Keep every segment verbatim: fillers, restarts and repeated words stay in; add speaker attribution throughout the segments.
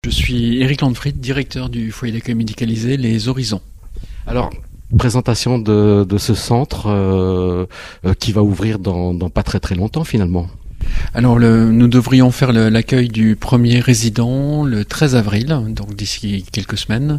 Speaker 1: Je suis Eric Landfried, directeur du foyer d'accueil médicalisé Les Horizons.
Speaker 2: Alors, présentation de, de ce centre euh, euh, qui va ouvrir dans, dans pas très très longtemps finalement.
Speaker 1: Alors, le, nous devrions faire le, l'accueil du premier résident le treize avril, donc d'ici quelques semaines.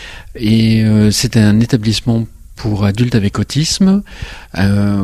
Speaker 1: Et euh, c'est un établissement pour adultes avec autisme, euh,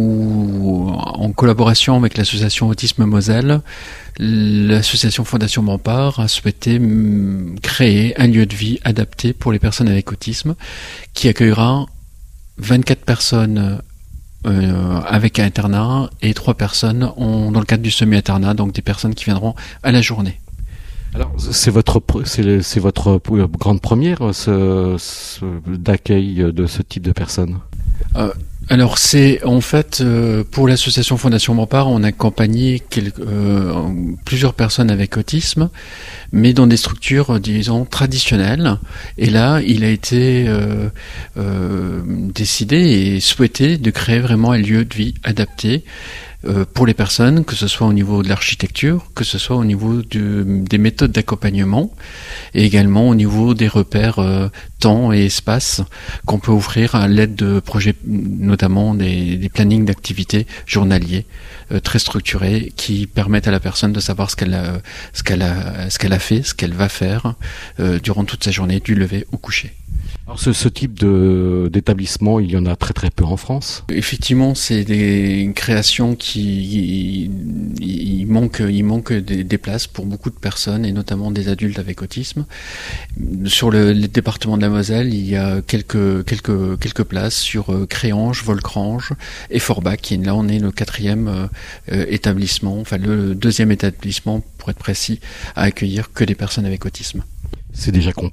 Speaker 1: où en collaboration avec l'association Autisme Moselle, l'association Fondation Mampart a souhaité créer un lieu de vie adapté pour les personnes avec autisme, qui accueillera vingt-quatre personnes euh, avec un internat et trois personnes en, dans le cadre du semi-internat, donc des personnes qui viendront à la journée.
Speaker 2: Alors, c'est votre c'est, c'est votre grande première ce, ce, d'accueil de ce type de personnes.
Speaker 1: Euh, alors c'est en fait euh, pour l'association Fondation Mampart, on a accompagné quelques, euh, plusieurs personnes avec autisme, mais dans des structures disons traditionnelles. Et là, il a été euh, euh, décidé et souhaité de créer vraiment un lieu de vie adapté Euh, pour les personnes, que ce soit au niveau de l'architecture, que ce soit au niveau du, des méthodes d'accompagnement, et également au niveau des repères euh, temps et espace qu'on peut offrir à l'aide de projets, notamment des, des plannings d'activités journaliers euh, très structurés qui permettent à la personne de savoir ce qu'elle a, ce qu'elle a, ce qu'elle a fait, ce qu'elle va faire euh, durant toute sa journée, du lever au coucher.
Speaker 2: Alors ce, ce type de, d'établissement, il y en a très très peu en France.
Speaker 1: Effectivement, c'est des créations qui il, il manque, il manque des, des places pour beaucoup de personnes et notamment des adultes avec autisme. Sur le, le département de la Moselle, il y a quelques quelques quelques places sur Créange, Volcrange et Forbach. Et là, on est le quatrième euh, établissement, enfin le deuxième établissement pour être précis, à accueillir que des personnes avec autisme.
Speaker 2: C'est déjà complet ?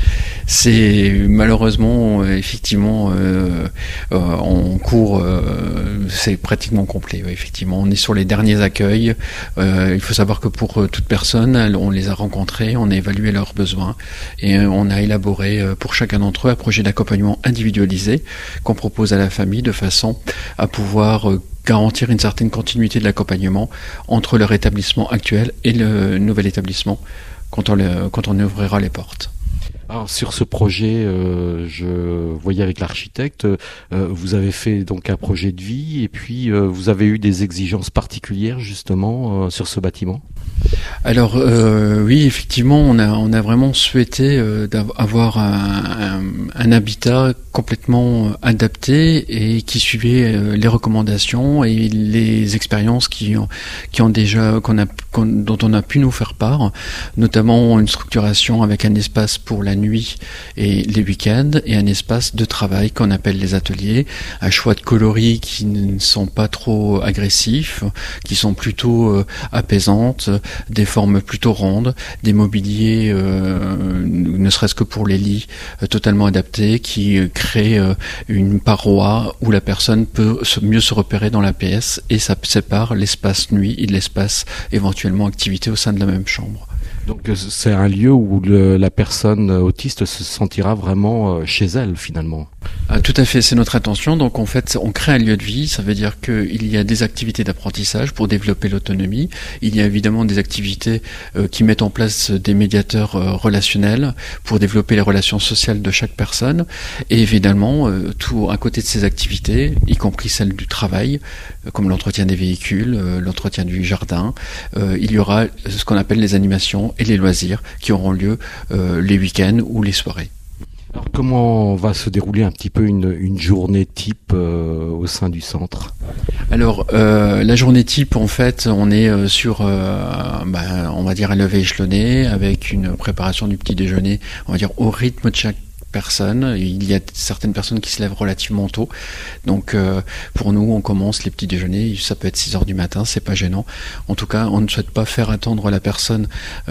Speaker 1: C'est malheureusement euh, effectivement euh, euh, en cours, euh, c'est pratiquement complet. Ouais, effectivement, on est sur les derniers accueils. Euh, il faut savoir que pour euh, toute personne, on les a rencontrés, on a évalué leurs besoins et euh, on a élaboré euh, pour chacun d'entre eux un projet d'accompagnement individualisé qu'on propose à la famille de façon à pouvoir euh, garantir une certaine continuité de l'accompagnement entre leur établissement actuel et le nouvel établissement quand on, le, quand on ouvrira les portes.
Speaker 2: Alors sur ce projet, euh, je voyais avec l'architecte, euh, vous avez fait donc un projet de vie et puis euh, vous avez eu des exigences particulières justement euh, sur ce bâtiment.
Speaker 1: Alors euh, oui, effectivement, on a on a vraiment souhaité euh, avoir un, un, un habitat complètement adapté et qui suivait euh, les recommandations et les expériences qui ont qui ont déjà qu'on a qu'on, dont on a pu nous faire part, notamment une structuration avec un espace pour la nuit et les week-ends et un espace de travail qu'on appelle les ateliers, un choix de coloris qui ne sont pas trop agressifs, qui sont plutôt euh, apaisantes, des formes plutôt rondes, des mobiliers, euh, ne serait-ce que pour les lits, euh, totalement adaptés, qui euh, créent euh, une paroi où la personne peut se, mieux se repérer dans la pièce et ça sépare l'espace nuit et l'espace éventuellement activité au sein de la même chambre.
Speaker 2: Donc c'est un lieu où le, la personne autiste se sentira vraiment chez elle finalement.
Speaker 1: Ah, tout à fait, c'est notre intention. Donc en fait, on crée un lieu de vie, ça veut dire qu'il y a des activités d'apprentissage pour développer l'autonomie. Il y a évidemment des activités euh, qui mettent en place des médiateurs euh, relationnels pour développer les relations sociales de chaque personne. Et évidemment, euh, tout à côté de ces activités, y compris celles du travail, euh, comme l'entretien des véhicules, euh, l'entretien du jardin, euh, il y aura ce qu'on appelle les animations et les loisirs qui auront lieu euh, les week-ends ou les soirées.
Speaker 2: Alors comment va se dérouler un petit peu une, une journée type euh, au sein du centre ?
Speaker 1: Alors euh, la journée type, en fait, on est euh, sur, euh, bah, on va dire un lever échelonné avec une préparation du petit déjeuner, on va dire au rythme de chaque personne. Il y a certaines personnes qui se lèvent relativement tôt. Donc euh, pour nous, on commence les petits déjeuners, ça peut être six heures du matin, c'est pas gênant. En tout cas, on ne souhaite pas faire attendre la personne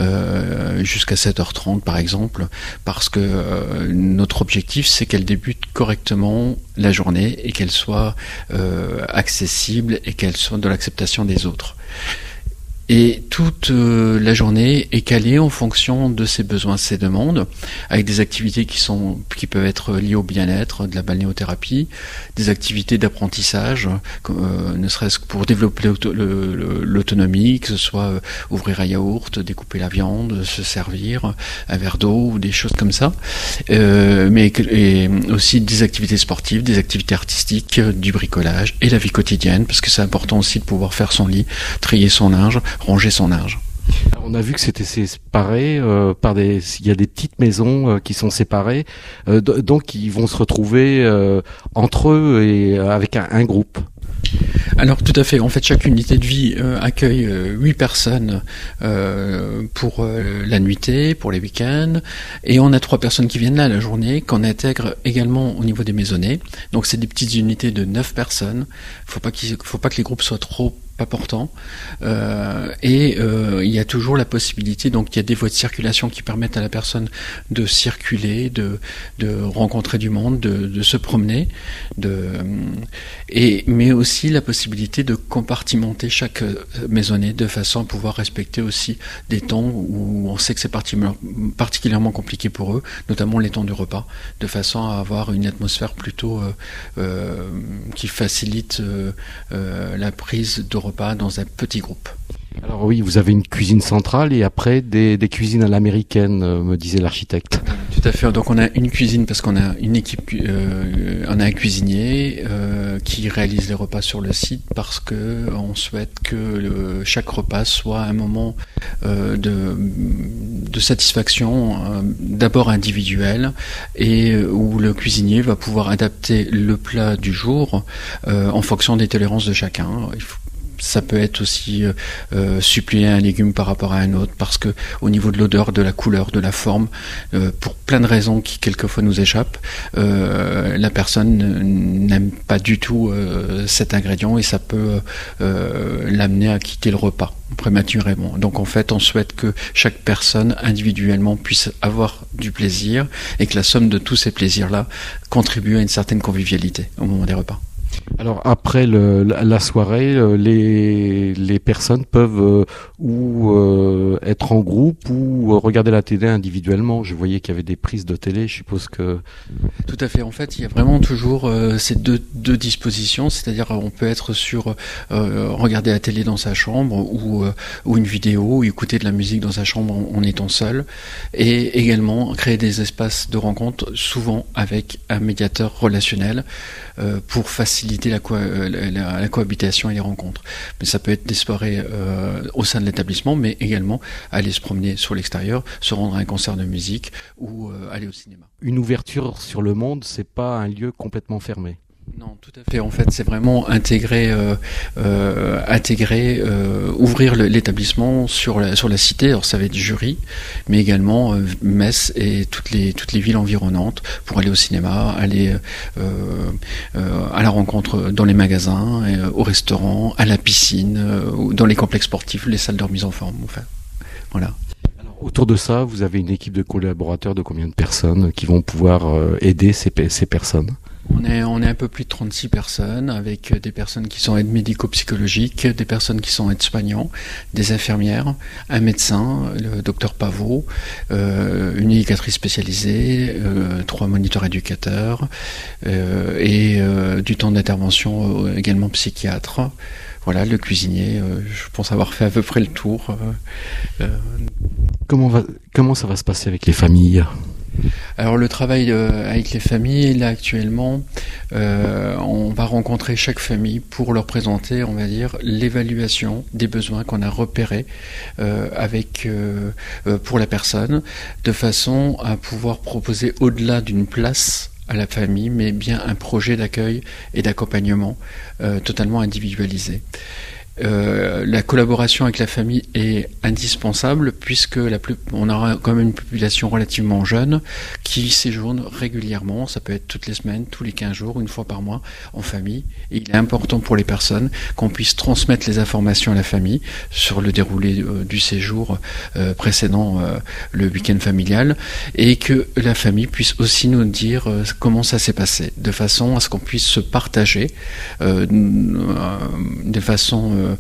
Speaker 1: euh, jusqu'à sept heures trente par exemple, parce que euh, notre objectif, c'est qu'elle débute correctement la journée et qu'elle soit euh, accessible et qu'elle soit de l'acceptation des autres. Et toute euh, la journée est calée en fonction de ses besoins, de ses demandes, avec des activités qui sont qui peuvent être liées au bien-être, de la balnéothérapie, des activités d'apprentissage, euh, ne serait-ce que pour développer l'auto, le, le, l'autonomie, que ce soit euh, ouvrir un yaourt, découper la viande, se servir un verre d'eau ou des choses comme ça, euh, mais et aussi des activités sportives, des activités artistiques, du bricolage et la vie quotidienne, parce que c'est important aussi de pouvoir faire son lit, trier son linge, ranger son linge.
Speaker 2: On a vu que c'était séparé euh, par des, il y a des petites maisons euh, qui sont séparées, euh, donc ils vont se retrouver euh, entre eux et euh, avec un, un groupe.
Speaker 1: Alors tout à fait. En fait, chaque unité de vie euh, accueille euh, huit personnes euh, pour euh, la nuitée, pour les week-ends, et on a trois personnes qui viennent là la journée, qu'on intègre également au niveau des maisonnées. Donc c'est des petites unités de neuf personnes. Faut pas qu'il faut pas que les groupes soient trop important euh, et euh, il y a toujours la possibilité, donc il y a des voies de circulation qui permettent à la personne de circuler, de, de rencontrer du monde, de, de se promener, de, et, mais aussi la possibilité de compartimenter chaque maisonnée de façon à pouvoir respecter aussi des temps où on sait que c'est particulièrement compliqué pour eux, notamment les temps du repas, de façon à avoir une atmosphère plutôt euh, euh, qui facilite euh, euh, la prise de repas pas dans un petit groupe.
Speaker 2: Alors oui, vous avez une cuisine centrale et après des, des cuisines à l'américaine, euh, me disait l'architecte.
Speaker 1: Tout à fait. Donc on a une cuisine parce qu'on a une équipe, euh, on a un cuisinier euh, qui réalise les repas sur le site parce que on souhaite que le, chaque repas soit un moment euh, de, de satisfaction, euh, d'abord individuel, et où le cuisinier va pouvoir adapter le plat du jour euh, en fonction des tolérances de chacun. Il faut Ça peut être aussi euh, suppléer un légume par rapport à un autre, parce que au niveau de l'odeur, de la couleur, de la forme, euh, pour plein de raisons qui quelquefois nous échappent, euh, la personne n'aime pas du tout euh, cet ingrédient et ça peut euh, l'amener à quitter le repas prématurément. Donc en fait, on souhaite que chaque personne individuellement puisse avoir du plaisir et que la somme de tous ces plaisirs-là contribue à une certaine convivialité au moment des repas.
Speaker 2: Alors après le, la soirée, les, les personnes peuvent euh, ou euh, être en groupe ou regarder la télé individuellement. Je voyais qu'il y avait des prises de télé, je suppose que...
Speaker 1: Tout à fait. En fait, il y a vraiment toujours euh, ces deux, deux dispositions, c'est-à-dire on peut être sur euh, regarder la télé dans sa chambre ou, euh, ou une vidéo, ou écouter de la musique dans sa chambre en, en étant seul, et également créer des espaces de rencontre, souvent avec un médiateur relationnel euh, pour faciliter la, co- la, la, la cohabitation et les rencontres. Mais ça peut être des soirées euh, au sein de l'établissement, mais également aller se promener sur l'extérieur, se rendre à un concert de musique ou euh, aller au cinéma.
Speaker 2: Une ouverture sur le monde, c'est pas un lieu complètement fermé.
Speaker 1: Non, tout à fait. En fait, c'est vraiment intégrer, euh, euh, intégrer, euh, ouvrir le, l'établissement sur la sur la cité. Alors, ça va être jury, mais également euh, Metz et toutes les toutes les villes environnantes pour aller au cinéma, aller euh, euh, à la rencontre dans les magasins, euh, au restaurant, à la piscine, euh, dans les complexes sportifs, les salles de remise en forme. Enfin, voilà.
Speaker 2: Autour de ça, vous avez une équipe de collaborateurs de combien de personnes qui vont pouvoir euh, aider ces, ces personnes ?
Speaker 1: On est, on est un peu plus de trente-six personnes, avec des personnes qui sont aides médico-psychologiques, des personnes qui sont aides-soignants, des infirmières, un médecin, le docteur Pavot, euh, une éducatrice spécialisée, euh, trois moniteurs éducateurs, euh, et euh, du temps d'intervention euh, également psychiatre. Voilà, le cuisinier, euh, je pense avoir fait à peu près le tour. Euh, euh.
Speaker 2: Comment va, comment ça va se passer avec les familles ?
Speaker 1: Alors le travail euh, avec les familles, là actuellement, euh, on va rencontrer chaque famille pour leur présenter, on va dire, l'évaluation des besoins qu'on a repérés euh, avec euh, euh, pour la personne, de façon à pouvoir proposer au-delà d'une place à la famille, mais bien un projet d'accueil et d'accompagnement euh, totalement individualisé. Euh, la collaboration avec la famille est indispensable puisque la plus, on aura quand même une population relativement jeune qui séjourne régulièrement, ça peut être toutes les semaines, tous les quinze jours, une fois par mois en famille. Et il est important pour les personnes qu'on puisse transmettre les informations à la famille sur le déroulé euh, du séjour euh, précédent euh, le week-end familial, et que la famille puisse aussi nous dire euh, comment ça s'est passé, de façon à ce qu'on puisse se partager euh, de façon euh, euh,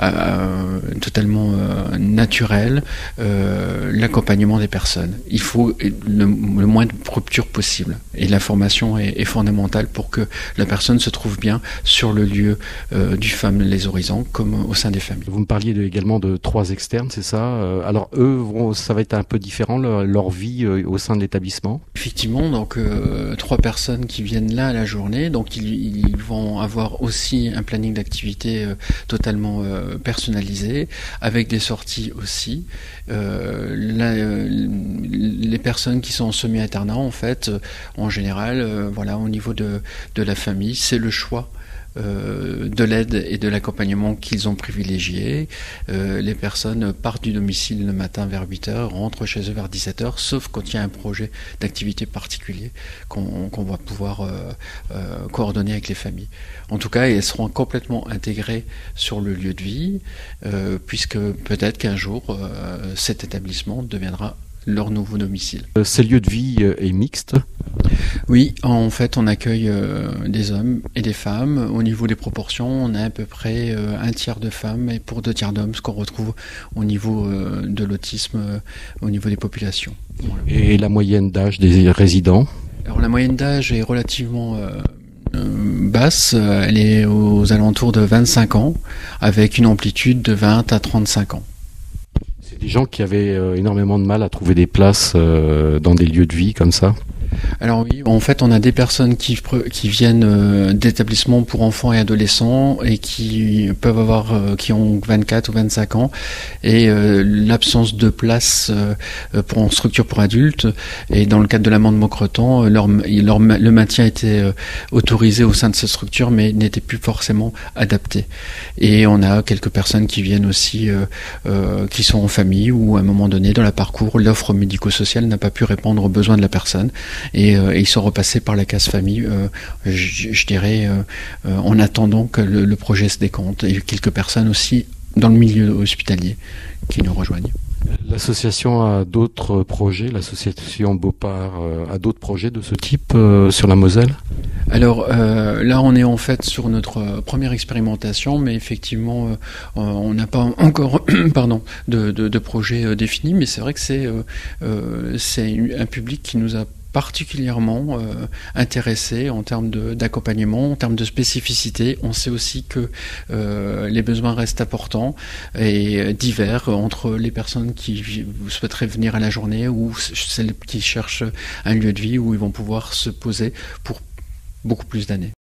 Speaker 1: euh, totalement euh, naturel euh, l'accompagnement des personnes. Il faut le, le moins de rupture possible. Et la formation est, est fondamentale pour que la personne se trouve bien sur le lieu euh, du Femmes les Horizons comme au sein des familles.
Speaker 2: Vous me parliez de, également de trois externes, c'est ça? Alors eux, vont, ça va être un peu différent leur, leur vie euh, au sein de l'établissement?
Speaker 1: Effectivement, donc euh, trois personnes qui viennent là à la journée, donc ils, ils vont avoir aussi un planning d'activité euh, totalement euh, personnalisé, avec des sorties aussi. Euh, là, euh, les personnes qui sont en semi-internat, en fait, euh, en général, euh, voilà, au niveau de, de la famille, c'est le choix Euh, de l'aide et de l'accompagnement qu'ils ont privilégié. Euh, les personnes partent du domicile le matin vers huit heures, rentrent chez eux vers dix-sept heures, sauf quand il y a un projet d'activité particulier qu'on qu'on va pouvoir euh, euh, coordonner avec les familles. En tout cas, elles seront complètement intégrées sur le lieu de vie, euh, puisque peut-être qu'un jour, euh, cet établissement deviendra leur nouveau domicile.
Speaker 2: Ces lieux de vie est mixte?
Speaker 1: Oui, en fait, on accueille euh, des hommes et des femmes. Au niveau des proportions, on a à peu près euh, un tiers de femmes et pour deux tiers d'hommes, ce qu'on retrouve au niveau euh, de l'autisme, euh, au niveau des populations. Voilà.
Speaker 2: Et la moyenne d'âge des résidents?
Speaker 1: Alors la moyenne d'âge est relativement euh, euh, basse. Elle est aux alentours de vingt-cinq ans, avec une amplitude de vingt à trente-cinq ans.
Speaker 2: C'est des gens qui avaient euh, énormément de mal à trouver des places euh, dans des lieux de vie comme ça?
Speaker 1: Alors oui, en fait, on a des personnes qui, qui viennent euh, d'établissements pour enfants et adolescents et qui peuvent avoir, euh, qui ont vingt-quatre ou vingt-cinq ans, et euh, l'absence de place euh, pour en structure pour adultes. Et dans le cadre de l'amendement Creton, leur, leur, le maintien était euh, autorisé au sein de cette structure, mais n'était plus forcément adapté. Et on a quelques personnes qui viennent aussi, euh, euh, qui sont en famille ou à un moment donné dans le parcours, l'offre médico-sociale n'a pas pu répondre aux besoins de la personne. Et, euh, et ils sont repassés par la case famille, euh, je, je dirais, euh, euh, en attendant que le, le projet se décompte. Et quelques personnes aussi dans le milieu hospitalier qui nous rejoignent.
Speaker 2: L'association a d'autres projets, l'association Beaupart euh, a d'autres projets de ce type euh, sur la Moselle?
Speaker 1: Alors euh, là, on est en fait sur notre euh, première expérimentation, mais effectivement, euh, on n'a pas encore pardon, de, de, de projet euh, défini, mais c'est vrai que c'est euh, euh, c'est un public qui nous a particulièrement euh, intéressé en termes de, d'accompagnement, en termes de spécificité. On sait aussi que euh, les besoins restent importants et divers entre les personnes qui souhaiteraient venir à la journée ou celles qui cherchent un lieu de vie où ils vont pouvoir se poser pour beaucoup plus d'années.